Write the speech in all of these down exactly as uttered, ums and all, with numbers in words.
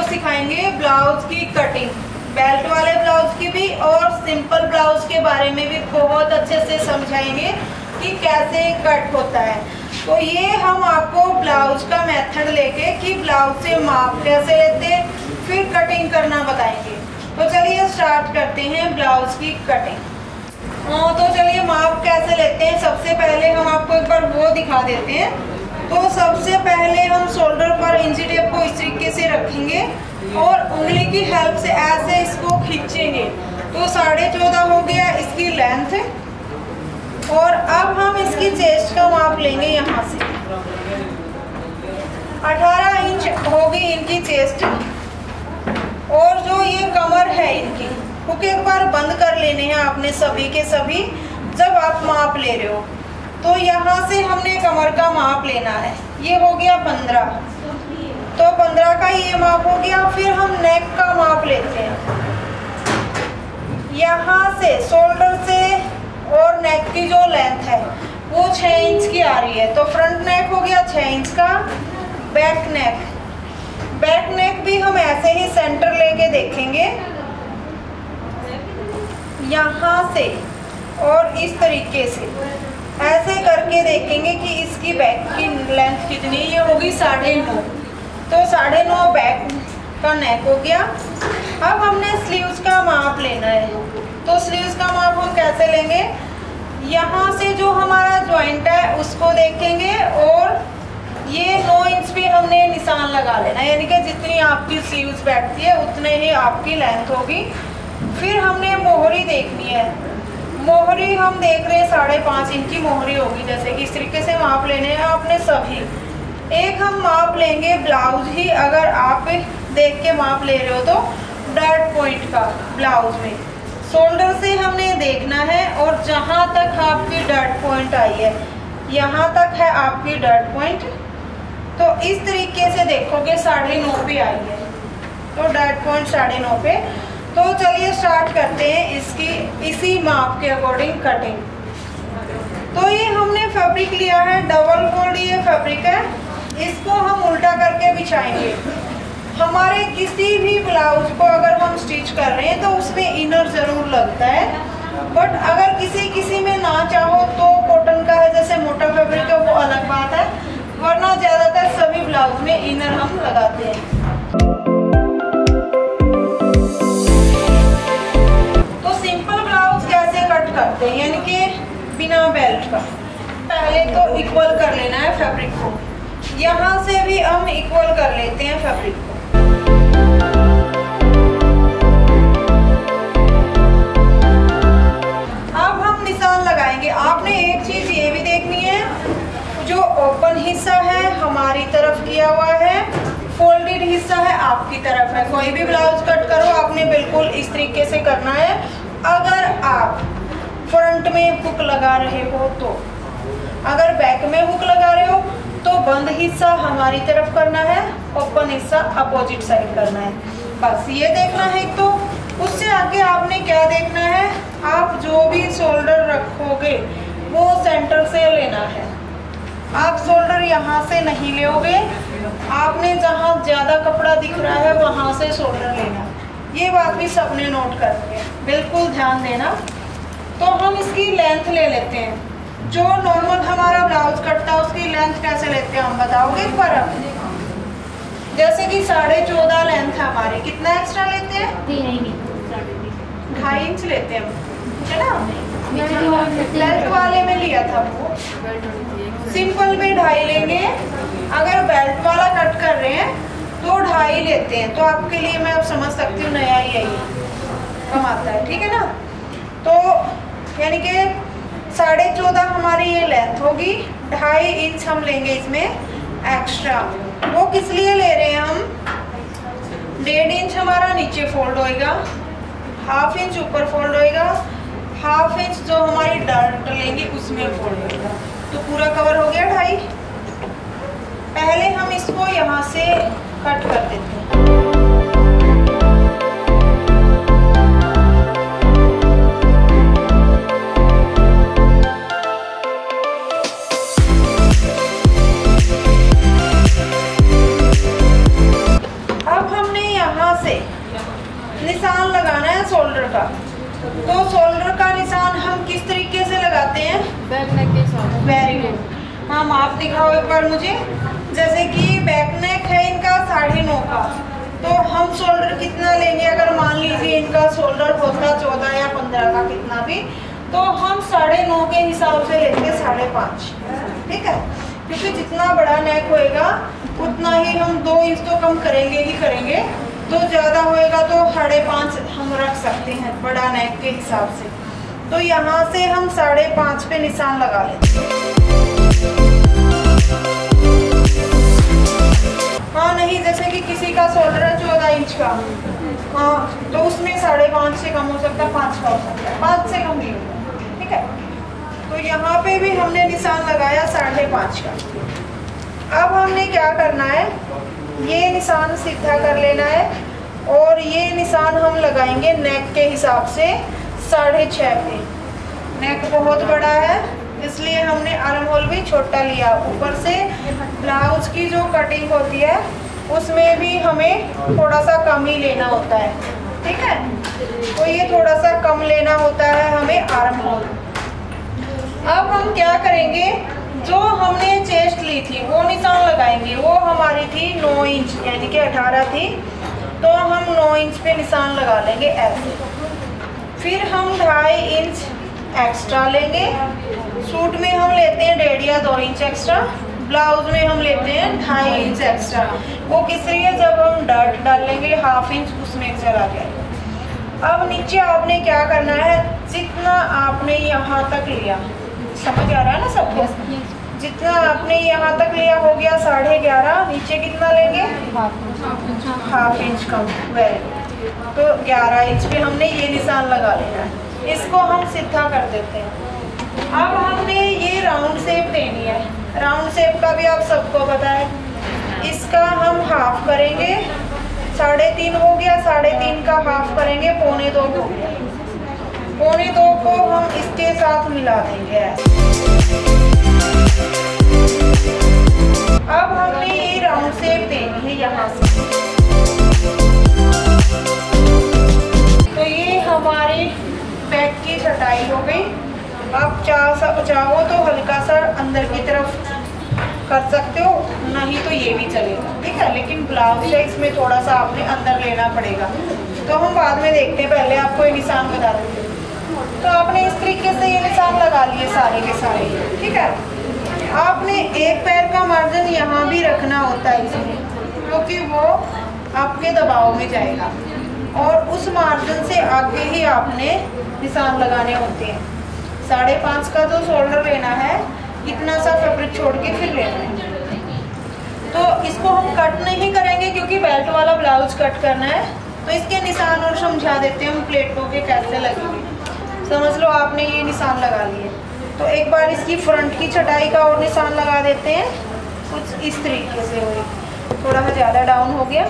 सिखाएंगे ब्लाउज की cutting, belt वाले ब्लाउज की भी और सिंपल ब्लाउज के बारे में भी बहुत अच्छे से समझाएंगे कि कैसे कट होता है। तो ये हम आपको ब्लाउज का मेथड लेके कि ब्लाउज से माप कैसे लेते हैं फिर कटिंग करना बताएंगे। तो चलिए स्टार्ट करते हैं ब्लाउज की कटिंग। तो चलिए माप कैसे लेते हैं, सबसे पहले हम आपको एक बार वो दिखा देते हैं। तो सबसे पहले हम शोल्डर पर इंची टेप को इस तरीके से रखेंगे और उंगली की हेल्प से ऐसे इसको खींचेंगे। तो साढ़े चौदह हो गया इसकी लेंथ, और अब हम इसकी चेस्ट का माप लेंगे। यहाँ से अठारह इंच होगी इनकी चेस्ट, और जो ये कमर है इनकी हुक एक बार बंद कर लेने हैं आपने सभी के सभी जब आप माप ले रहे हो। तो यहाँ से हमने कमर का माप लेना है, ये हो गया पंद्रह, तो पंद्रह का ये माप हो गया। फिर हम नेक का माप लेते हैं, यहाँ से शोल्डर से और नेक की जो लेंथ है वो छः इंच की आ रही है। तो फ्रंट नेक हो गया छः इंच का, बैक नेक बैक नेक भी हम ऐसे ही सेंटर लेके देखेंगे यहाँ से, और इस तरीके से ऐसे करके देखेंगे कि इसकी बैक की लेंथ कितनी, ये होगी साढ़े नौ। तो साढ़े नौ बैक का नेक हो गया। अब हमने स्लीव्स का माप लेना है। तो स्लीव्स का माप हम कैसे लेंगे, यहाँ से जो हमारा जॉइंट है उसको देखेंगे और ये नौ इंच पे हमने निशान लगा लेना, यानी कि जितनी आपकी स्लीव्स बैठती है उतने ही आपकी लेंथ होगी। फिर हमने मोहरी देखनी है, मोहरी हम देख रहे हैं साढ़े पाँच इंच की मोहरी होगी। जैसे कि इस तरीके से माप लेने हैं आपने सभी। एक हम माप लेंगे ब्लाउज ही, अगर आप देख के माप ले रहे हो तो डॉट पॉइंट का ब्लाउज में शोल्डर से हमने देखना है, और जहाँ तक आपकी डॉट पॉइंट आई है यहाँ तक है आपकी डॉट पॉइंट। तो इस तरीके से देखोगे साढ़े नौ पे आई है, तो डॉट पॉइंट साढ़े नौ पे। तो चलिए स्टार्ट करते हैं इसकी इसी माप के अकॉर्डिंग कटिंग। तो ये हमने फैब्रिक लिया है, डबल फोल्ड ये फैब्रिक है, इसको हम उल्टा करके बिछाएंगे। हमारे किसी भी ब्लाउज को अगर हम स्टिच कर रहे हैं तो उसमें इनर ज़रूर लगता है, बट अगर किसी किसी में ना चाहो तो कॉटन का है जैसे मोटा फैब्रिक है वो अलग बात है, वरना ज़्यादातर सभी ब्लाउज में इनर हम लगाते हैं। करते हैं यानी कि बिना बेल्ट का, पहले तो इक्वल कर लेना है फैब्रिक को, यहाँ से भी हम इक्वल कर लेते हैं फैब्रिक को। अब हम निशान लगाएंगे। आपने एक चीज ये भी देखनी है, जो ओपन हिस्सा है हमारी तरफ किया हुआ है, फोल्डेड हिस्सा है आपकी तरफ है। कोई भी ब्लाउज कट करो आपने बिल्कुल इस तरीके से करना है। अगर आप फ्रंट में हुक लगा रहे हो तो, अगर बैक में हुक लगा रहे हो तो बंद हिस्सा हमारी तरफ करना है, ओपन हिस्सा अपोजिट साइड करना है। बस ये देखना है। तो उससे आगे आपने क्या देखना है, आप जो भी शोल्डर रखोगे वो सेंटर से लेना है। आप शोल्डर यहाँ से नहीं लोगे, आपने जहाँ ज़्यादा कपड़ा दिख रहा है वहाँ से शोल्डर लेना। ये बात भी सबने नोट करनी है, बिल्कुल ध्यान देना। तो हम इसकी लेंथ ले लेते हैं, जो नॉर्मल हमारा ब्लाउज कटता है उसकी लेंथ कैसे लेते हैं हम बताओगे एक बार आप। जैसे कि साढ़े चौदह लेंथ है हमारी, कितना एक्स्ट्रा लेते हैं, ढाई इंच लेते हैं, है ना। बेल्ट वाले में लिया था वो, सिंपल में ढाई लेंगे। अगर बेल्ट वाला कट कर रहे हैं तो ढाई लेते हैं। तो आपके लिए मैं अब समझ सकती हूँ नया ही है, कम आता है, ठीक है ना। तो यानी कि साढ़े चौदह हमारी ये लेंथ होगी, ढाई इंच हम लेंगे इसमें एक्स्ट्रा। वो किस लिए ले रहे हैं हम, डेढ़ इंच हमारा नीचे फोल्ड होएगा, हाफ इंच ऊपर फोल्ड होएगा, हाफ इंच जो हमारी डार्ट लेंगे उसमें फोल्ड होएगा। तो पूरा कवर हो गया ढाई। पहले हम इसको यहाँ से कट कर देते हैं। बैक नेक के साथ। Very good. हाँ माप दिखाओ एक बार मुझे। जैसे कि बैक नेक है इनका साढ़े नौ का, तो हम शोल्डर कितना लेंगे? अगर मान लीजिए इनका शोल्डर होता चौदह या पंद्रह का कितना भी, तो हम साढ़े नौ के हिसाब से लेंगे साढ़े पाँच। ठीक है, क्योंकि जितना बड़ा नेक होएगा उतना ही हम दो इंच तो कम करेंगे ही करेंगे, तो ज़्यादा होएगा तो साढ़े पाँच हम रख सकते हैं बड़ा नेक के हिसाब से। तो यहाँ से हम साढ़े पाँच पे निशान लगा लेते हैं। हाँ नहीं, जैसे कि किसी का शोल्डर है चौदह इंच का, हाँ तो उसमें साढ़े पाँच से कम हो सकता है, पाँच का हो सकता है, पाँच से कम नहीं होगा। ठीक है, तो यहाँ पे भी हमने निशान लगाया साढ़े पाँच का। अब हमने क्या करना है, ये निशान सीधा कर लेना है और ये निशान हम लगाएंगे नेक के हिसाब से साढ़े छः पे। नेक बहुत बड़ा है इसलिए हमने आर्म होल भी छोटा लिया। ऊपर से ब्लाउज की जो कटिंग होती है उसमें भी हमें थोड़ा सा कम ही लेना होता है। ठीक है, तो ये थोड़ा सा कम लेना होता है हमें आर्म होल। अब हम क्या करेंगे, जो हमने चेस्ट ली थी वो निशान लगाएंगे। वो हमारी थी नौ इंच यानी कि अठारह थी, तो हम नौ इंच पे निशान लगा लेंगे ऐसे। फिर हम ढाई इंच एक्स्ट्रा लेंगे। सूट में हम लेते हैं डेढ़ या दो इंच एक्स्ट्रा, ब्लाउज में हम लेते हैं ढाई इंच एक्स्ट्रा। वो किस लिए, जब हम डर्ट डालेंगे हाफ इंच उसमें चला जाएगा। अब नीचे आपने क्या करना है, जितना आपने यहाँ तक लिया, समझ आ रहा है ना सबको? जितना आपने यहाँ तक लिया हो गया साढ़े ग्यारह, नीचे कितना लेंगे? हाफ इंच कम। वेरी, तो ग्यारह इंच पे हमने ये निशान लगा लेना है। इसको हम सीधा कर देते हैं। अब हमने ये राउंड शेप देनी है। राउंड शेप का भी आप सबको पता है। इसका हम हाफ करेंगे, साढ़े तीन हो गया, साढ़े तीन का हाफ करेंगे, पौने दो हो गया। पौने दो को हम इसके साथ मिला देंगे। अब हमने ये राउंड शेप देनी है यहाँ से। तो ये हमारी बैक की छटाई हो गई। आप चाह चाहो तो हल्का सा अंदर की तरफ कर सकते हो, नहीं तो ये भी चलेगा। ठीक है, लेकिन ब्लाउज है इसमें थोड़ा सा आपने अंदर लेना पड़ेगा, तो हम बाद में देखते हैं, पहले आपको ये निशान बता देते हैं। तो आपने इस तरीके से ये निशान लगा लिए सारे के सारे। ठीक है, आपने एक पैर का मार्जिन यहाँ भी रखना होता है इसमें, क्योंकि वो आपके दबाव में जाएगा और उस मार्जिन से आगे ही आपने निशान लगाने होते हैं। साढ़े पाँच का जो शोल्डर लेना है, इतना सा फैब्रिक छोड़ के फिर लेना है। तो इसको हम कट नहीं करेंगे क्योंकि बेल्ट वाला ब्लाउज कट करना है, तो इसके निशान और समझा देते हैं हम प्लेटों के कैसे लगेंगे। समझ लो आपने ये निशान लगा लिए, तो एक बार इसकी फ्रंट की छटाई का और निशान लगा देते हैं। कुछ इस तरीके से हो, थोड़ा सा ज़्यादा डाउन हो गया,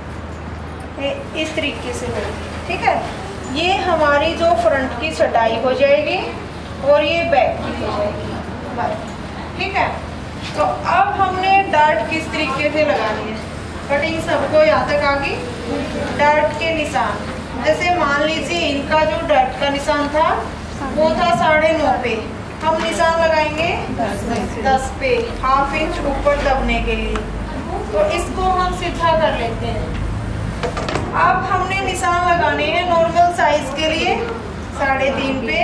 इस तरीके से हो। ठीक है, ये हमारी जो फ्रंट की छटाई हो जाएगी और ये बैक की हो जाएगी। ठीक है, तो अब हमने डार्ट किस तरीके से लगानी है, कटिंग सबको यहाँ तक आ गई। डार्ट के निशान, जैसे मान लीजिए इनका जो डार्ट का निशान था वो था साढ़े नौ पे, हम निशान लगाएंगे दस पे, हाफ इंच ऊपर दबने के लिए। तो इसको हम सीधा कर लेते हैं। अब हमने निशान लगाने हैं नॉर्मल साइज के लिए साढ़े तीन पे,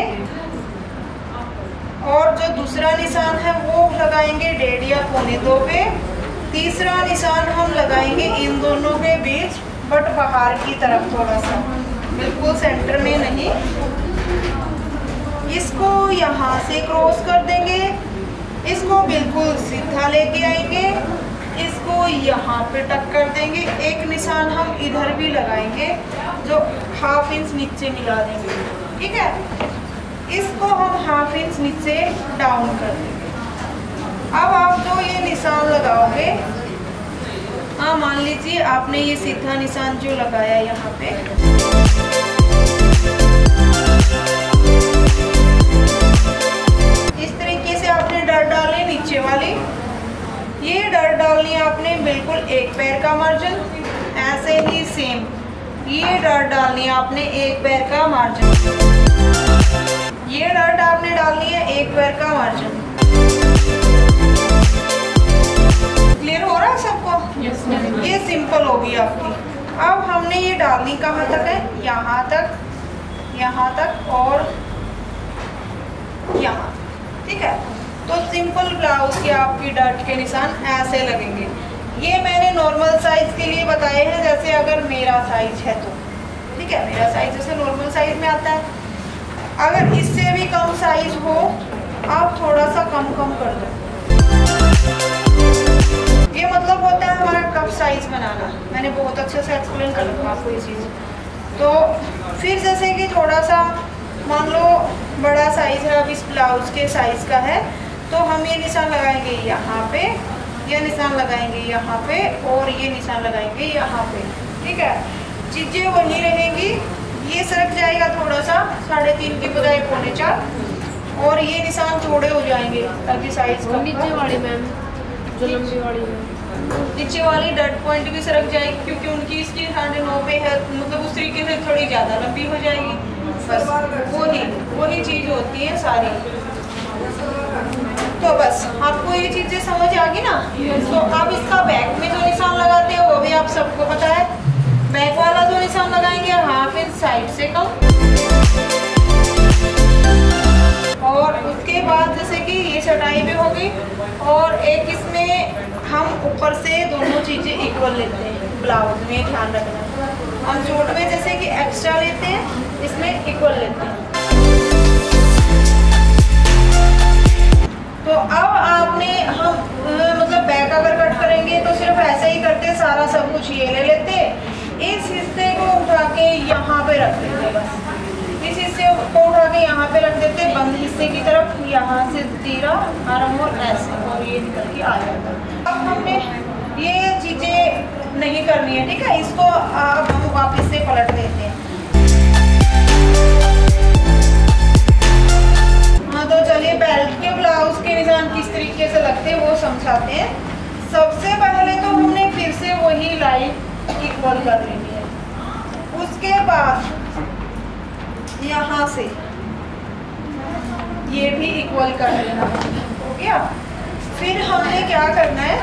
और जो दूसरा निशान है वो लगाएंगे डेढ़ या पौने दो पे। तीसरा निशान हम लगाएंगे इन दोनों के बीच, बट बाहर की तरफ थोड़ा सा, बिल्कुल सेंटर में नहीं। इसको यहाँ से क्रॉस कर देंगे, इसको बिल्कुल सीधा लेके आएंगे, इसको यहाँ पे टक कर देंगे। एक निशान हम इधर भी लगाएंगे जो हाफ इंच नीचे मिला देंगे। ठीक है, इसको हम हाफ इंच नीचे डाउन कर देंगे। अब आप जो ये निशान लगाओगे, हाँ मान लीजिए आपने ये सीधा निशान जो लगाया यहाँ पे, इस तरीके से आपने डर डाले नीचे वाली, ये डर डालनी है आपने बिल्कुल एक पैर का मार्जिन, ऐसे ही सेम ये डर डालनी है आपने एक पैर का मार्जिन। ये डर्ट आपने डालनी है एक स्क्वायर का मार्जिन। क्लियर हो रहा है सबको? yes, ये सिंपल होगी आपकी। अब हमने ये डालनी कहाँ तक है? यहाँ तक, यहाँ तक और यहाँ, ठीक है। तो सिंपल ब्लाउज के आपकी डट के निशान ऐसे लगेंगे। ये मैंने नॉर्मल साइज के लिए बताए हैं, जैसे अगर मेरा साइज है तो, ठीक है, मेरा साइज जैसे नॉर्मल साइज में आता है। अगर इससे भी कम साइज हो आप थोड़ा सा कम कम कर दो। ये मतलब होता है हमारा कप साइज बनाना। मैंने बहुत अच्छे से एक्सप्लेन कर रखा आपको ये चीज़। तो फिर जैसे कि थोड़ा सा मान लो बड़ा साइज है, अब इस ब्लाउज के साइज का है, तो हम ये निशान लगाएंगे यहाँ पे, ये निशान लगाएंगे यहाँ पे और ये निशान लगाएंगे यहाँ पे, ठीक है। चीज़ें वही रहेंगी, ये सरक जाएगा थोड़ा सा साढ़े तीन की बजाय पौने चार, और ये निशान थोड़े हो जाएंगे ताकि साइज कम। नीचे वाली मैम जो लंबी वाली है, नीचे वाली डट पॉइंट भी सरक जाएगी क्योंकि उनकी इसकी साढ़े नौ पे है, मतलब उस तरीके से थोड़ी ज़्यादा लंबी हो जाएगी। बस वही वही चीज़ होती है सारी। तो बस आपको ये चीज़ें समझ आ गई ना। तो अब इसका बैक में जो निशान लगाते हैं वो भी आप सबको पता है। बैक वाला जो निशान लगाएंगे हाफ इंच साइड से कम, और उसके बाद जैसे कि ये चटाई भी हो गई, और एक इसमें हम ऊपर से दोनों चीज़ें इक्वल लेते हैं। ब्लाउज में ध्यान रखना, हम सूट में जैसे कि एक्स्ट्रा लेते हैं, इसमें इक्वल लेते हैं। तो अब आपने हम मतलब बैक अगर कट करेंगे तो सिर्फ ऐसे ही करते, सारा सब कुछ ये ले लेते, इस हिस्से को उठा के यहाँ पे रख देते, बस इस हिस्से को उठा के यहाँ पे रख देते बंद हिस्से की तरफ, यहाँ से तीरा आराम और ऐसे, और ये निकल के आ जाता। अब हमने ये चीज़ें नहीं करनी है, ठीक है। इसको अब हम वापस से पलट देते हैं। हाँ, तो चलिए बेल्ट के ब्लाउज के निशान किस तरीके से लगते हैं वो समझाते हैं। सबसे पहले तो हमने फिर से वही लाइन इक्वल कर लेनी है, उसके बाद यहाँ से ये भी इक्वल कर लेना, हो गया। फिर हमने क्या करना है,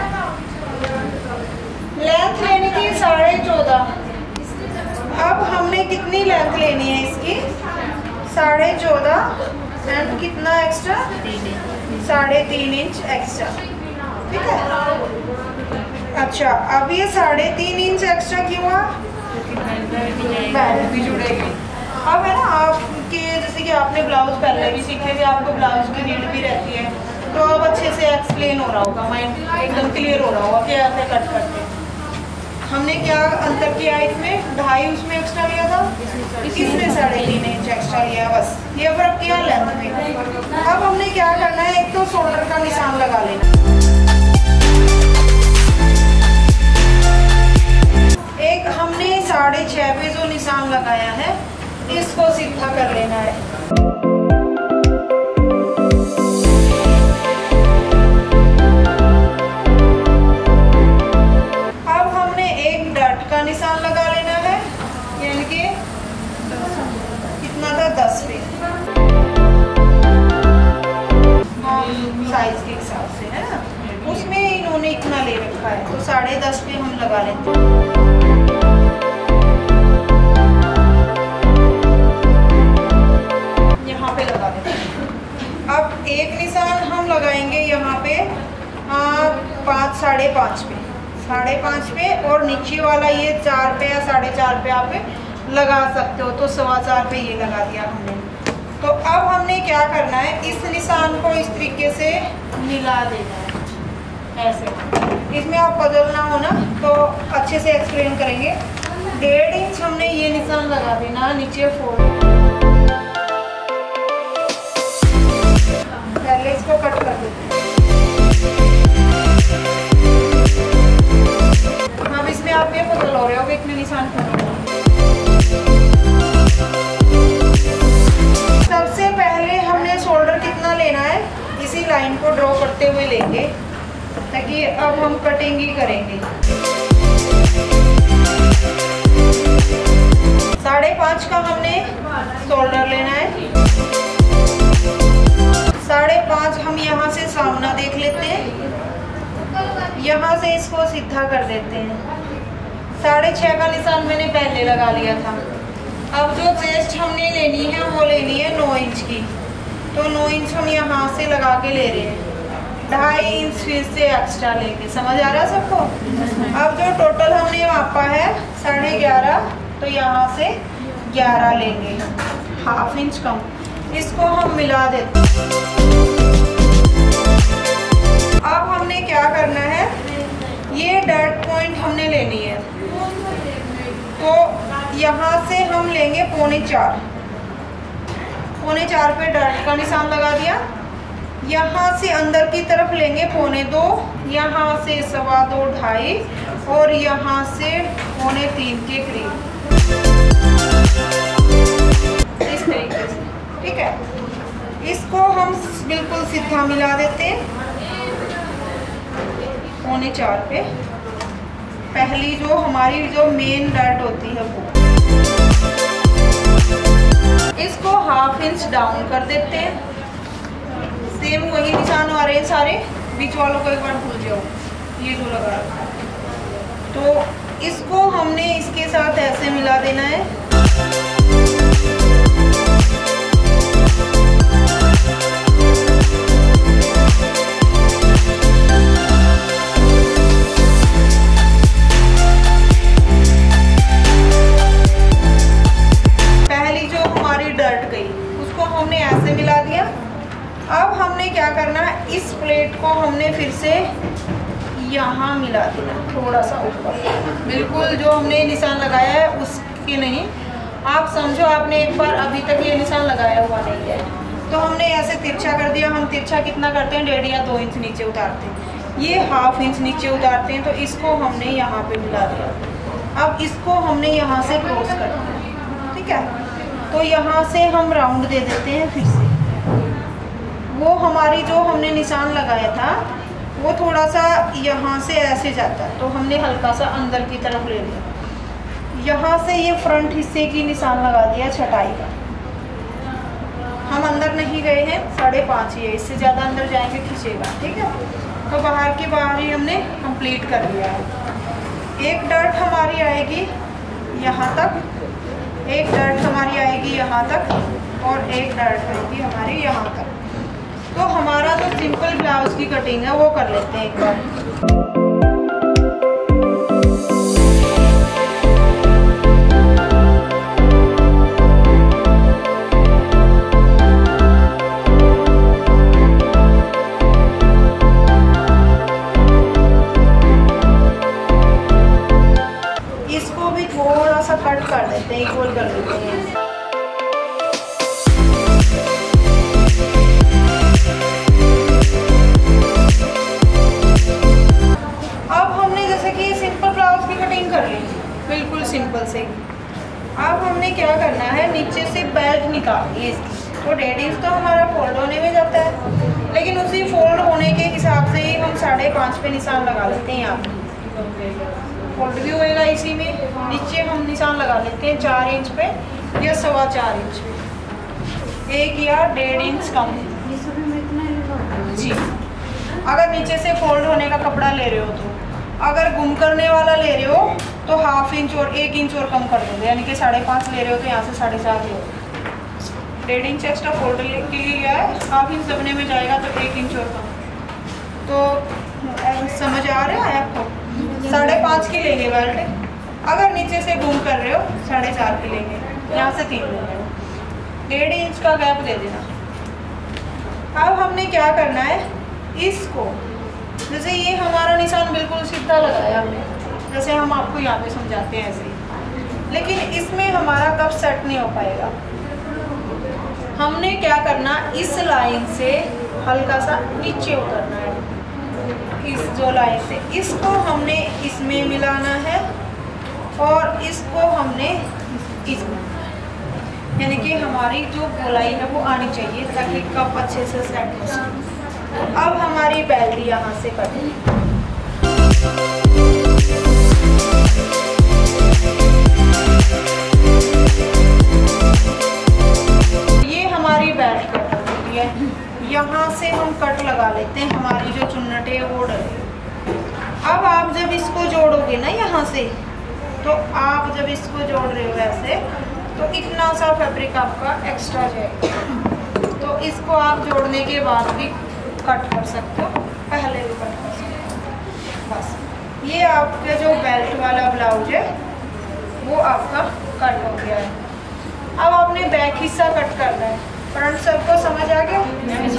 लेंथ लेनी थी साढ़े चौदह, अब हमने कितनी लेंथ लेनी है इसकी, साढ़े चौदह एंड कितना एक्स्ट्रा, साढ़े तीन इंच एक्स्ट्रा, ठीक है। अच्छा, अब ये साढ़े तीन इंच एक्स्ट्रा क्यों हुआ, बेल्ट भी जुड़ेगी। अब है ना आपके, जैसे कि आपने ब्लाउज पहले भी सीखे थे, आपको ब्लाउज की नीड भी रहती है, तो अब अच्छे से एक्सप्लेन हो रहा होगा, माइंड एकदम क्लियर हो रहा होगा कि ऐसे कट करते हैं। हमने क्या अंतर किया इसमें, ढाई उसमें एक्स्ट्रा लिया था, इसमें साढ़े तीन इंच एक्स्ट्रा लिया, बस ये फर्क किया लेंथ में। अब हमने क्या करना है, एक तो शोल्डर का निशान लगा लेना, एक हमने साढ़े छः पे जो निशान लगाया है इसको सीधा कर लेना है। अब हमने एक डट का निशान लगा लेना है, यानी कि कितना था, दस पे, साइज के हिसाब से है ना, उसमें इन्होंने इतना ले रखा है तो साढ़े दस पे हम लगा लेते हैं। यहाँ पे लगा देते हैं। अब एक निशान हम लगाएंगे यहाँ पे पाँच साढ़े पाँच पे, साढ़े पाँच पे, और नीचे वाला ये चार पे या साढ़े चार पे आप लगा सकते हो, तो सवा चार पे ये लगा दिया हमने। तो अब हमने क्या करना है, इस निशान को इस तरीके से मिला देना है, ऐसे। इसमें आप बदलना हो ना तो अच्छे से एक्सप्लेन करेंगे। डेढ़ इंच हमने ये निशान लगा देना नीचे फोल्ड, पहले इसको कट कर देते हैं। अब इसमें आप ये बदल हो रहे हो कि इतने निशान करना। सबसे पहले हमने शोल्डर कितना लेना है, इसी लाइन को ड्रॉ करते हुए लेंगे, ताकि अब हम कटिंग ही करेंगे। साढ़े पाँच का हमने शोल्डर लेना है, साढ़े यहाँ से सामना देख लेते हैं, यहाँ से इसको सीधा कर देते हैं। साढ़े छः का निशान मैंने पहले लगा लिया था। अब जो वेस्ट हमने लेनी है वो लेनी है नौ इंच की, तो नौ इंच हम यहाँ से लगा के ले रहे हैं, ढाई इंच फिर से एक्स्ट्रा लेंगे। समझ आ रहा है सबको? अब जो टोटल हमने मापा है साढ़े ग्यारह, तो यहाँ से ग्यारह लेंगे, हाफ इंच कम। इसको हम मिला देते हैं। अब हमने क्या करना है, ये डॉट पॉइंट हमने लेनी है, तो यहाँ से हम लेंगे पौने चार, पौने चार पे डॉट का निशान लगा दिया। यहाँ से अंदर की तरफ लेंगे पौने दो, यहाँ से सवा दो, ढाई, और यहाँ से पौने तीन के करीब, इस तरीके से। ठीक है, इसको हम बिल्कुल सीधा मिला देते हैं पौने चार पे। पहली जो हमारी जो मेन डॉट होती है वो, इसको हाफ इंच डाउन कर देते हैं। सेम वही निशान आ रहे हैं सारे, बीच वालों को एक बार भूल जाओ, ये जो लगा रखा है, तो इसको हमने इसके साथ ऐसे मिला देना है। पहली जो हमारी डर्ट गई उसको हमने ऐसे मिला दिया। अब हमने क्या करना है, इस प्लेट को हमने फिर से यहाँ मिला देना, थोड़ा सा ऊपर, बिल्कुल जो हमने निशान लगाया है उसके नहीं। आप समझो आपने एक बार अभी तक ये निशान लगाया हुआ नहीं है, तो हमने ऐसे तिरछा कर दिया। हम तिरछा कितना करते हैं, डेढ़ या दो इंच नीचे उतारते हैं, ये हाफ इंच नीचे उतारते हैं, तो इसको हमने यहाँ पे मिला दिया। अब इसको हमने यहाँ से क्रॉस कर दिया। ठीक है, तो यहाँ से हम राउंड दे देते हैं फिर से। वो हमारी जो हमने निशान लगाया था वो थोड़ा सा यहाँ से ऐसे जाता है, तो हमने हल्का सा अंदर की तरफ ले लिया। यहाँ से ये फ्रंट हिस्से की निशान लगा दिया छटाई का। हम अंदर नहीं गए हैं, साढ़े पाँच ही है, इससे ज़्यादा अंदर जाएंगे खींचेगा। ठीक है, तो बाहर की बाहर ही हमने कंप्लीट कर लिया है। एक डॉट हमारी आएगी यहाँ तक, एक डॉट हमारी आएगी यहाँ तक, और एक डॉट आएगी हमारी यहाँ तक। तो हमारा जो सिंपल ब्लाउज की कटिंग है वो कर लेते हैं एक बार। इसको भी थोड़ा सा कट कर देते हैं, इक्वल कर देते हैं। बिल्कुल सिंपल से। अब हमने क्या करना है, नीचे से बेल्ट निकालनी है इसकी। तो डेढ़ इंच तो हमारा फोल्ड होने में जाता है, लेकिन उसी फोल्ड होने के हिसाब से ही हम साढ़े पाँच पे निशान लगा लेते हैं। यहाँ पे फोल्ड भी होएगा इसी में। नीचे हम निशान लगा लेते हैं चार इंच पे या सवा चार इंच पे, एक या डेढ़ इंच कम जी। अगर नीचे से फोल्ड होने का कपड़ा ले रहे हो तो, अगर गुम करने वाला ले रहे हो तो हाफ इंच और एक इंच और कम कर दोगे, यानी कि साढ़े पाँच ले रहे हो तो यहाँ से साढ़े सात लो। डेढ़ इंच एक्स्ट्रा फोल्ड के लिए लिया है, हाफ इंच दबने में जाएगा तो एक इंच और कम। तो समझ आ रहा है आपको? साढ़े पाँच की लेंगे बेल्ट। अगर नीचे से गुम कर रहे हो साढ़े चार की लेंगे, यहाँ से तीन लेंगे, डेढ़ इंच का गैप दे देना। अब हमने क्या करना है, इसको जैसे ये हमारा निशान बिल्कुल सीधा लगाया हमने, जैसे हम आपको यहाँ पे समझाते हैं ऐसे ही, लेकिन इसमें हमारा कब सेट नहीं हो पाएगा। हमने क्या करना, इस लाइन से हल्का सा नीचे उतरना है, इस जो लाइन से, इसको हमने इसमें मिलाना है और इसको हमने इसमें, यानी कि हमारी जो गोलाई है वो आनी चाहिए ताकि कप अच्छे से सेट हो सके। अब हमारी बेल्ट यहाँ से कटेगी। ये हमारी बेल्ट कट होती है। यहाँ से हम कट लगा लेते हैं, हमारी जो चुन्नट है वो डले। अब आप जब इसको जोड़ोगे ना यहाँ से, तो आप जब इसको जोड़ रहे हो ऐसे, तो इतना सा फैब्रिक आपका एक्स्ट्रा जाएगा। तो इसको आप जोड़ने के बाद भी कट कर सकते हो, पहले भी कट कर सकते हो। बस ये आपका जो बेल्ट वाला ब्लाउज है वो आपका कट हो गया है। अब आपने बैक हिस्सा कट करना है। फ्रंट सबको समझ आ गया?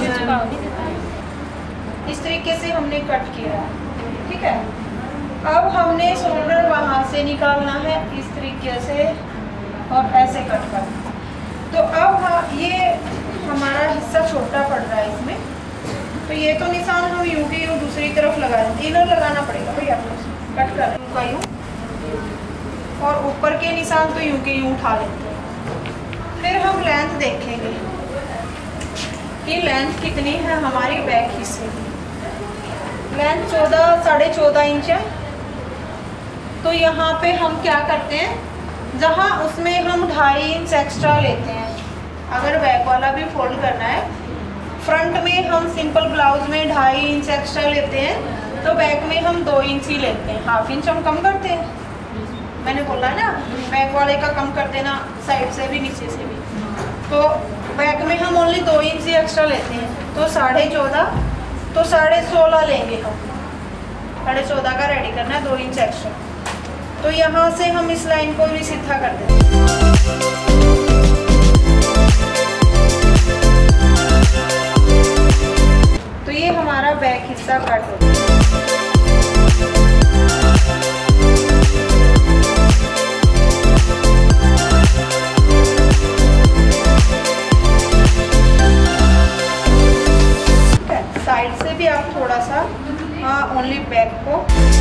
इस तरीके से हमने कट किया है, ठीक है। अब हमने शोल्डर वहाँ से निकालना है इस तरीके से और ऐसे कट करना। तो अब हाँ, ये हमारा हिस्सा छोटा पड़ रहा है इसमें, तो ये तो निशान हम यूं के यूं दूसरी तरफ लगा देते, इधर लगाना पड़ेगा भैया, कट कर यूं का यूं, और ऊपर के निशान तो यूं के यूं उठा लेते हैं। फिर हम लेंथ देखेंगे कि लेंथ कितनी है हमारी बैक हिस्से की। लेंथ चौदह साढ़े चौदह इंच है। तो यहाँ पे हम क्या करते हैं, जहाँ उसमें हम ढाई इंच एक्स्ट्रा लेते हैं। अगर बैक वाला भी फोल्ड करना है, फ्रंट में हम सिंपल ब्लाउज में ढाई इंच एक्स्ट्रा लेते हैं, तो बैक में हम दो इंच ही लेते हैं, हाफ इंच हम कम करते हैं। मैंने बोला ना, बैक वाले का कम कर देना, साइड से भी नीचे से भी। तो बैक में हम ओनली दो इंच ही एक्स्ट्रा लेते हैं, तो साढ़े चौदह तो साढ़े सोलह लेंगे हम। साढ़े चौदह का रेडी करना है, दो इंच एक्स्ट्रा। तो यहाँ से हम इस लाइन को भी सीधा कर देते हैं। तो ये हमारा बैक हिस्सा कट हो गया। साइड से भी आप थोड़ा सा ओनली बैक को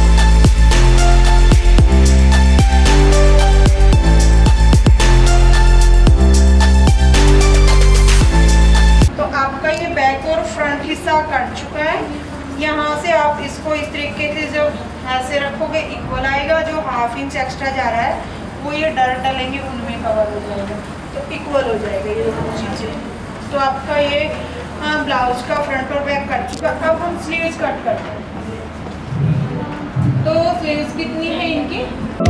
तो आपका ये बैक और फ्रंट हिस्सा कट चुका है। यहाँ से आप इसको इस तरीके से जब ऐसे रखोगे इक्वल आएगा। जो हाफ इंच एक्स्ट्रा जा रहा है वो ये डर डलेंगे उनमें कवर हो जाएगा, तो इक्वल हो जाएगा ये दोनों चीज़ें। तो आपका ये हाँ ब्लाउज का फ्रंट और बैक कट चुका। अब हम स्लीव्स कट करते हैं। तो स्लीव्स कितनी है इनकी,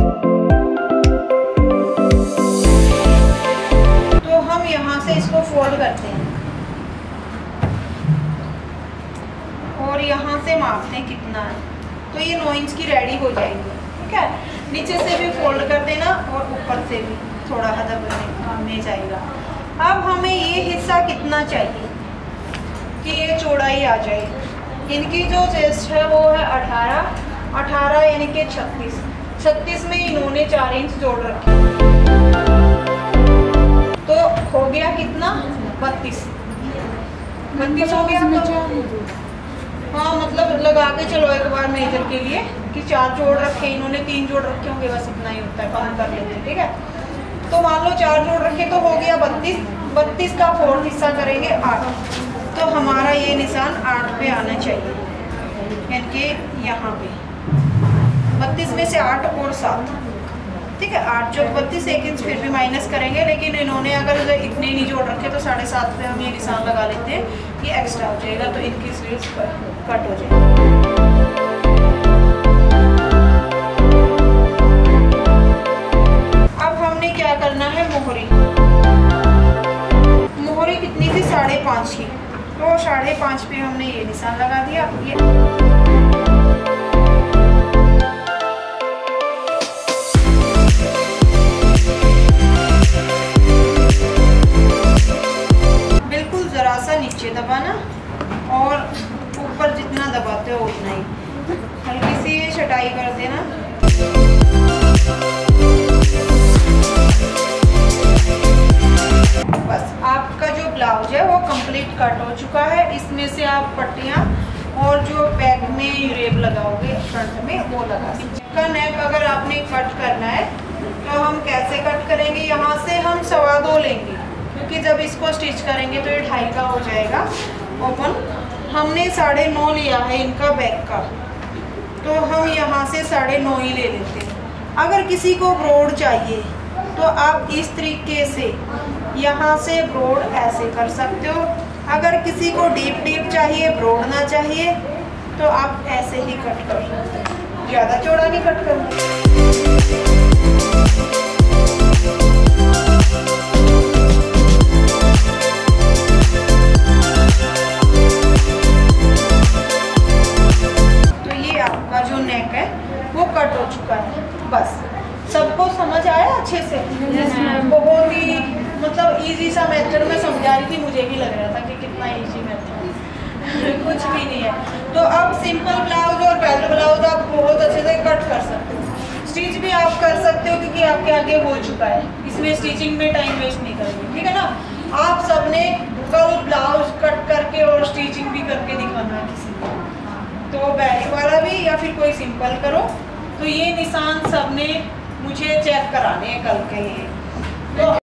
तो हम यहाँ से इसको फोल्ड करते हैं और यहाँ से मापते हैं कितना है। तो ये नौ इंच की रेडी हो जाएगी, ठीक है। नीचे से भी फोल्ड कर देना और ऊपर से भी थोड़ा हदा बनने जाएगा। अब हमें ये हिस्सा कितना चाहिए कि ये चौड़ाई आ जाए। इनकी जो चेस्ट है वो है अठारह अठारह यानी कि छत्तीस छत्तीस में इन्होंने चार इंच जोड़ रखे, तो हो गया कितना, बत्तीस बत्तीस हो गया। तो हाँ मतलब लगा के चलो एक बार मेजर के लिए कि चार जोड़ रखे इन्होंने, तीन जोड़ रखे होंगे, बस इतना ही होता है, कम कर लेते हैं, ठीक है। तो मान लो चार जोड़ रखे तो हो गया बत्तीस। बत्तीस का फोर्थ हिस्सा करेंगे आठ, तो हमारा ये निशान आठ पे आना चाहिए, यानी कि यहाँ पे बत्तीस में से आठ और सात, ठीक है। आठ जो बत्तीस एक इंच फिर भी माइनस करेंगे, लेकिन इन्होंने अगर इतने नहीं जोड़ रखे तो साढ़े सात पे हम ये निशान लगा लेते हैं, ये एक्स्ट्रा हो जाएगा, तो इनकी स्लीव्स कट हो जाएगी। अब हमने क्या करना है, मोहरी मोहरी कितनी थी, साढ़े पाँच की, तो साढ़े पाँच पे हमने ये निशान लगा दिया। ये बिल्कुल जरा सा नीचे दबाना और ऊपर जितना दबाते हो उतना ही, हल्की सी छटाई कर देना। बस आपका जो ब्लाउज है वो कंप्लीट कट हो चुका है। इसमें से आप पट्टियाँ और जो बैक में यूरेब लगाओगे फ्रंट में वो लगा सकते। का नेक अगर आपने कट करना है तो हम कैसे कट करेंगे, यहाँ से हम सवा दो लेंगे, क्योंकि जब इसको स्टिच करेंगे तो ये ढाई का हो जाएगा ओपन। हमने साढ़े नौ लिया है इनका बैक का, तो हम यहाँ से साढ़े नौ ही ले लेते हैं। अगर किसी को ब्रोड चाहिए तो आप इस तरीके से यहाँ से ब्रोड ऐसे कर सकते हो अगर किसी को डीप डीप चाहिए, ब्रॉड चाहिए, तो आप ऐसे ही कट कर सकते हैं, ज़्यादा चौड़ा नहीं कट करना। कट हो चुका है, बस सबको समझ आया अच्छे से। yes, बहुत ही मतलब इजी सा मेथड में समझा रही थी, मुझे भी लग रहा था कि कितना इजी मेथड कुछ भी नहीं है। तो अब सिंपल ब्लाउज और बेल्ट ब्लाउज आप बहुत अच्छे से कट कर सकते हो, स्टिच भी आप कर सकते हो क्योंकि आपके आगे हो चुका है, इसमें स्टिचिंग में टाइम वेस्ट नहीं करेंगे, ठीक है ना। आप सबने कल ब्लाउज कट करके और स्टिचिंग भी करके दिखाना है किसी को, तो बेल्ट वाला भी या फिर कोई सिंपल करो। तो ये निशान सबने मुझे चेक कराने हैं कल के लिए। तो